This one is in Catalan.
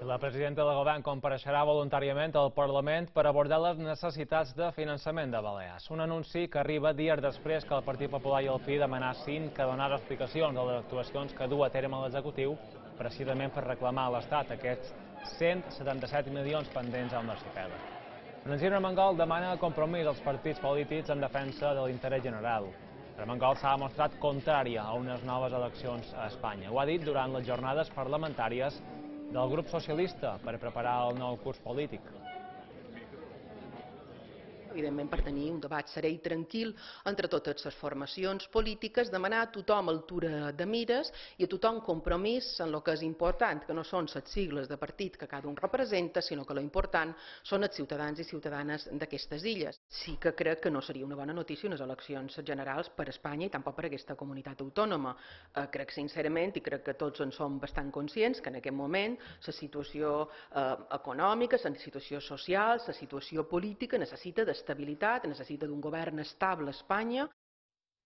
La presidenta del govern compareixerà voluntàriament al Parlament per abordar les necessitats de finançament de Balears. Un anunci que arriba dies després que el Partit Popular i el PI demanassin que donés explicacions de les actuacions que du a terme l'executiu, precisament per reclamar a l'Estat aquests 177 milions pendents amb l'arxipèlag. Francina Armengol demana compromís als partits polítics en defensa de l'interès general. Armengol s'ha mostrat contrària a unes noves eleccions a Espanya. Ho ha dit durant les jornades parlamentàries del grup socialista per preparar el nou curs polític. Evidentment, per tenir un debat serè i tranquil entre totes les formacions polítiques, demanar a tothom altura de mires i a tothom compromís en el que és important, que no són les sigles de partit que cada un representa, sinó que l'important són els ciutadans i ciutadanes d'aquestes illes. Sí que crec que no seria una bona notícia unes eleccions generals per a Espanya i tampoc per a aquesta comunitat autònoma. Crec sincerament, i crec que tots en som bastant conscients, que en aquest moment la situació econòmica, la situació social, la situació política necessita d'estabilitat, necessita d'un govern estable a Espanya.